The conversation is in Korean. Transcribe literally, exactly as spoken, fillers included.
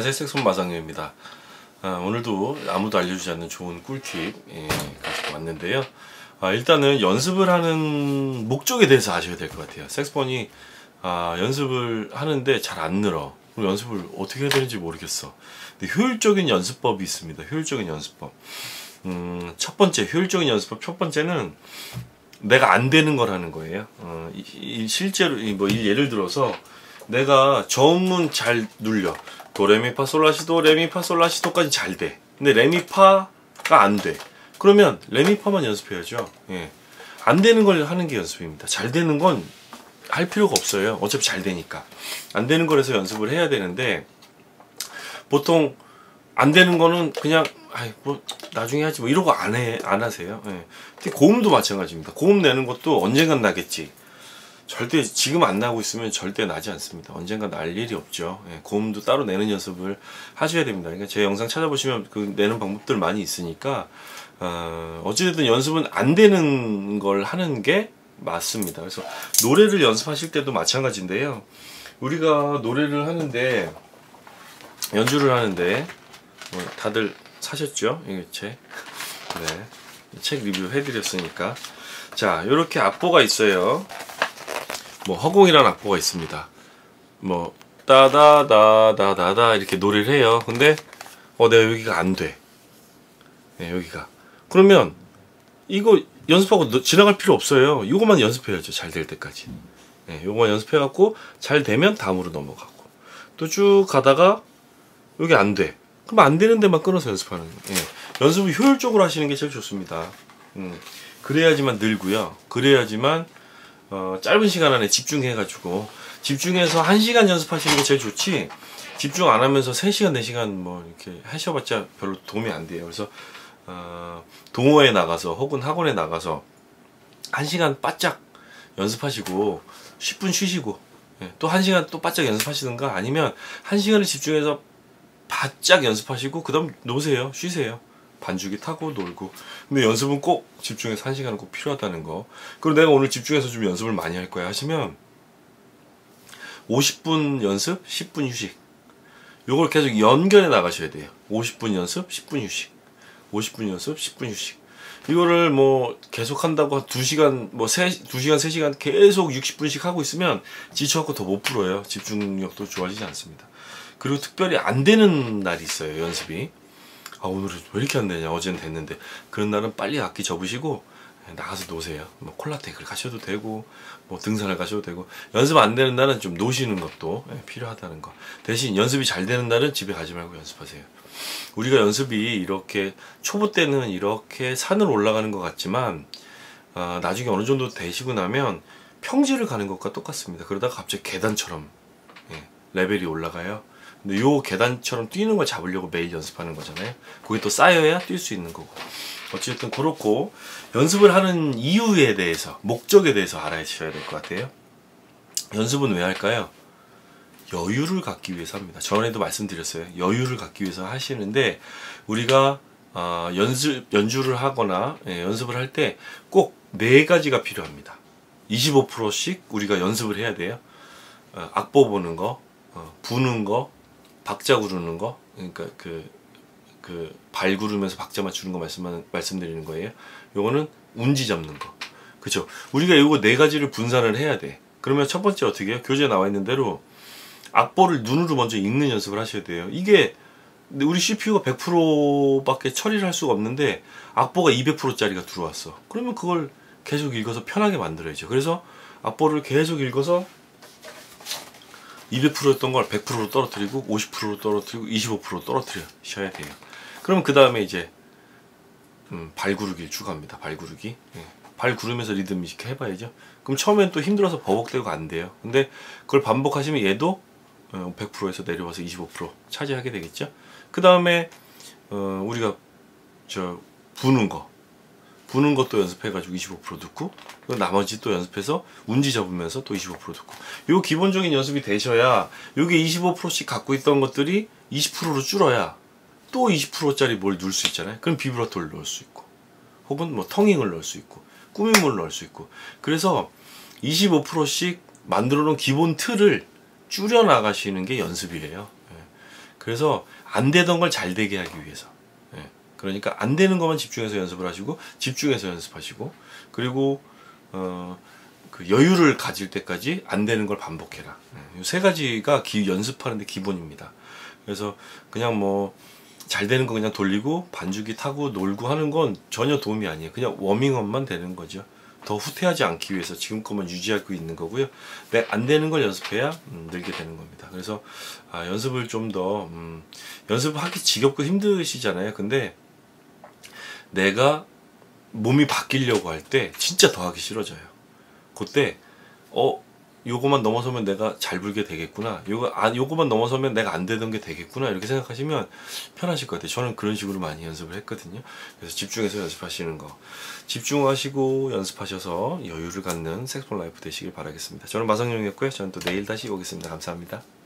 안녕하세요, 색소폰 마상료입니다. 아, 오늘도 아무도 알려주지 않는 좋은 꿀팁 예, 가지고 왔는데요. 아, 일단은 연습을 하는 목적에 대해서 아셔야 될 것 같아요. 색소폰이 아, 연습을 하는데 잘 안 늘어. 그럼 연습을 어떻게 해야 되는지 모르겠어. 근데 효율적인 연습법이 있습니다. 효율적인 연습법. 음, 첫 번째 효율적인 연습법 첫 번째는 내가 안 되는 걸 하는 거예요. 어, 이, 이 실제로 뭐 예를 들어서 내가 저음문 잘 눌려. 도레미파솔라시도 레미파솔라시도까지 잘 돼. 근데 레미파가 안 돼. 그러면 레미파만 연습해야죠. 예. 안 되는 걸 하는 게 연습입니다. 잘 되는 건 할 필요가 없어요. 어차피 잘 되니까. 안 되는 거라서 연습을 해야 되는데 보통 안 되는 거는 그냥 아이 뭐 나중에 하지 뭐 이러고 안 해, 안 하세요. 예. 특히 고음도 마찬가지입니다. 고음 내는 것도 언젠간 나겠지. 절대 지금 안 나고 있으면 절대 나지 않습니다. 언젠가 날 일이 없죠. 예, 고음도 따로 내는 연습을 하셔야 됩니다. 그러니까 제 영상 찾아보시면 그 내는 방법들 많이 있으니까 어, 어찌됐든 연습은 안 되는 걸 하는 게 맞습니다. 그래서 노래를 연습하실 때도 마찬가지인데요. 우리가 노래를 하는데 연주를 하는데 뭐 다들 사셨죠? 이 책. 네. 책 리뷰 해드렸으니까. 자, 요렇게 악보가 있어요. 뭐 허공이라는 악보가 있습니다. 뭐 따다다다다다 이렇게 노래를 해요. 근데 어 내가 여기가 안 돼. 네, 여기가. 그러면 이거 연습하고 너, 지나갈 필요 없어요. 이거만 연습해야죠. 잘 될 때까지. 네, 요거만 연습해갖고 잘 되면 다음으로 넘어가고 또 쭉 가다가 여기 안 돼. 그럼 안 되는 데만 끊어서 연습하는 거예요. 네, 연습을 효율적으로 하시는 게 제일 좋습니다. 음, 그래야지만 늘고요. 그래야지만 어, 짧은 시간 안에 집중해가지고 집중해서 한 시간 연습하시는 게 제일 좋지 집중 안 하면서 세 시간 네 시간 뭐 이렇게 하셔봤자 별로 도움이 안 돼요. 그래서 어, 동호회에 나가서 혹은 학원에 나가서 한 시간 바짝 연습하시고 십 분 쉬시고 예, 또 한 시간 또 바짝 연습하시든가 아니면 한 시간을 집중해서 바짝 연습하시고 그 다음 노세요. 쉬세요. 반주기 타고 놀고. 근데 연습은 꼭 집중해서 한 시간은 꼭 필요하다는 거. 그리고 내가 오늘 집중해서 좀 연습을 많이 할 거야 하시면 오십 분 연습, 십 분 휴식. 요걸 계속 연결해 나가셔야 돼요. 오십 분 연습, 십 분 휴식. 오십 분 연습, 십 분 휴식. 이거를 뭐 계속 한다고 두 시간, 뭐 두 시간, 세 시간 계속 육십 분씩 하고 있으면 지쳐갖고 더 못 풀어요. 집중력도 좋아지지 않습니다. 그리고 특별히 안 되는 날이 있어요. 연습이. 아 오늘은 왜 이렇게 안 되냐 어제는 됐는데 그런 날은 빨리 악기 접으시고 나가서 노세요. 뭐 콜라텍을 가셔도 되고 뭐 등산을 가셔도 되고 연습 안 되는 날은 좀 노시는 것도 필요하다는 거. 대신 연습이 잘 되는 날은 집에 가지 말고 연습하세요. 우리가 연습이 이렇게 초보 때는 이렇게 산을 올라가는 것 같지만 어, 나중에 어느 정도 되시고 나면 평지를 가는 것과 똑같습니다. 그러다가 갑자기 계단처럼 예, 레벨이 올라가요. 근데 요 계단처럼 뛰는 걸 잡으려고 매일 연습하는 거잖아요. 그게 또 쌓여야 뛸 수 있는 거고. 어쨌든 그렇고 연습을 하는 이유에 대해서 목적에 대해서 알아주셔야 될 것 같아요. 연습은 왜 할까요? 여유를 갖기 위해서 합니다. 전에도 말씀드렸어요. 여유를 갖기 위해서 하시는데 우리가 어, 연습, 연주를 하거나 예, 연습을 할 때 꼭 네 가지가 필요합니다. 이십오 퍼센트씩 우리가 연습을 해야 돼요. 어, 악보 보는 거, 어, 부는 거, 박자 구르는 거, 그러니까 그, 그, 발 구르면서 박자 맞추는 거 말씀, 말씀드리는 거예요. 요거는 운지 잡는 거. 그쵸? 우리가 요거 네 가지를 분산을 해야 돼. 그러면 첫 번째 어떻게 해요? 교재에 나와 있는 대로 악보를 눈으로 먼저 읽는 연습을 하셔야 돼요. 이게, 우리 씨피유가 백 퍼센트 밖에 처리를 할 수가 없는데, 악보가 이백 퍼센트짜리가 들어왔어. 그러면 그걸 계속 읽어서 편하게 만들어야죠. 그래서 악보를 계속 읽어서 이백 퍼센트였던 걸 백 퍼센트로 떨어뜨리고 오십 퍼센트로 떨어뜨리고 이십오 퍼센트로 떨어뜨리셔야 돼요. 그러면 그 다음에 이제 음, 발 구르기를 추가합니다. 발 구르기. 예. 발 구르면서 리듬 이렇게 해봐야죠. 그럼 처음엔 또 힘들어서 버벅대고 안 돼요. 근데 그걸 반복하시면 얘도 백 퍼센트에서 내려와서 이십오 퍼센트 차지하게 되겠죠. 그 다음에 어, 우리가 저 부는 거 부는 것도 연습해가지고 이십오 퍼센트 듣고 나머지 또 연습해서 운지 잡으면서 또 이십오 퍼센트 듣고 요 기본적인 연습이 되셔야 요게 이십오 퍼센트씩 갖고 있던 것들이 이십 퍼센트로 줄어야 또 이십 퍼센트짜리 뭘 넣을 수 있잖아요. 그럼 비브라토를 넣을 수 있고 혹은 뭐 텅잉을 넣을 수 있고 꾸밈을 넣을 수 있고 그래서 이십오 퍼센트씩 만들어 놓은 기본 틀을 줄여 나가시는 게 연습이에요. 그래서 안 되던 걸 잘 되게 하기 위해서. 예. 그러니까 안 되는 것만 집중해서 연습을 하시고 집중해서 연습하시고 그리고 어, 그 여유를 가질 때까지 안 되는 걸 반복해라. 예. 이 세 가지가 기, 연습하는데 기본입니다. 그래서 그냥 뭐 잘 되는 거 그냥 돌리고 반주기 타고 놀고 하는 건 전혀 도움이 아니에요. 그냥 워밍업만 되는 거죠. 더 후퇴하지 않기 위해서 지금 것만 유지하고 있는 거고요. 내 안 되는 걸 연습해야 음, 늘게 되는 겁니다. 그래서 아, 연습을 좀 더 음, 연습하기 지겹고 힘드시잖아요. 근데 내가 몸이 바뀌려고 할 때 진짜 더 하기 싫어져요. 그때 어 요거만 넘어서면 내가 잘 불게 되겠구나. 요거 아 요거만 넘어서면 내가 안 되던 게 되겠구나. 이렇게 생각하시면 편하실 것 같아요. 저는 그런 식으로 많이 연습을 했거든요. 그래서 집중해서 연습하시는 거. 집중하시고 연습하셔서 여유를 갖는 색소폰 라이프 되시길 바라겠습니다. 저는 마성룡이었고요. 저는 또 내일 다시 오겠습니다. 감사합니다.